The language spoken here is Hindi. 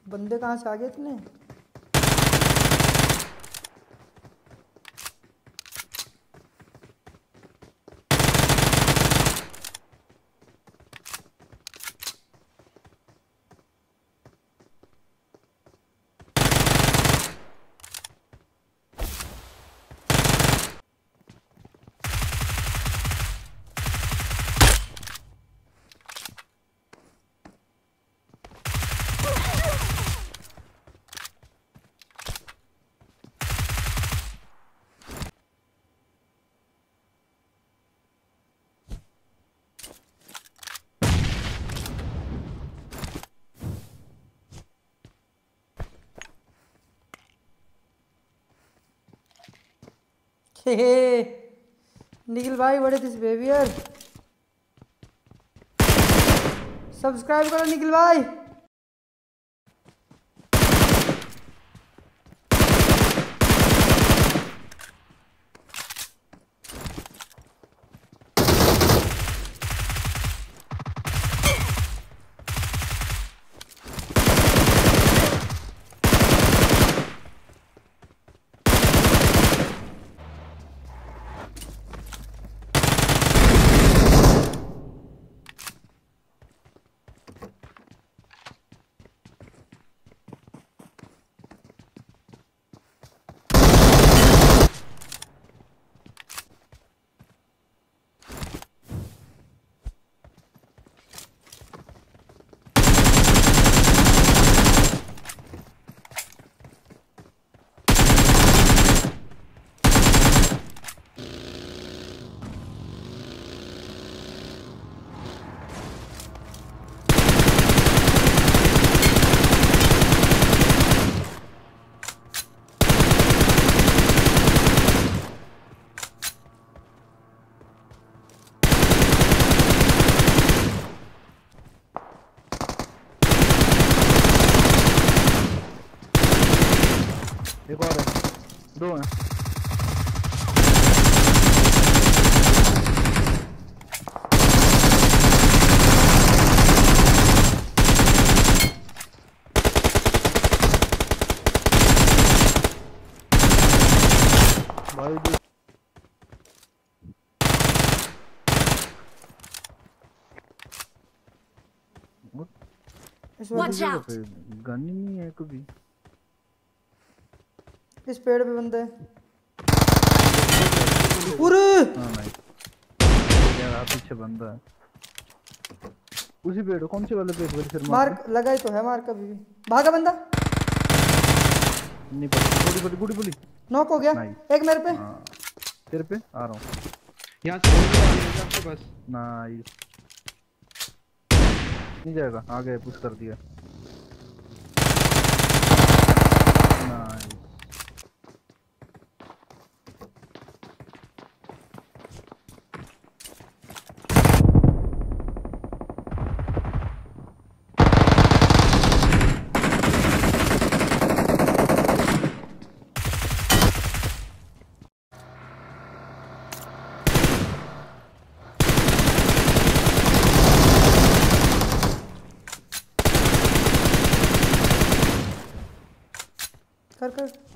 बंदे कहाँ से आ गए इतने? निखिल भाई what is this behaviour? Subscribe करो निखिल भाई। एक और है, दो हैं। भाई Watch out! गन ही नहीं है कभी। इस पेड़ पे बंदे पूरे। हाँ नाइस यार, पीछे बंदा है उसी पेड़। कौन से वाले पेड़ पर? फिर मार्क लगा ही तो है, मार्क अभी भी भागा बंदा। नहीं पता। गुड़ी गुड़ी नॉक हो गया। एक मेरे पे। हाँ तेरे पे आ रहा हूँ यहाँ से आपके पास। नाइस नहीं जाएगा, आगे पुश कर दिया। नाइस कर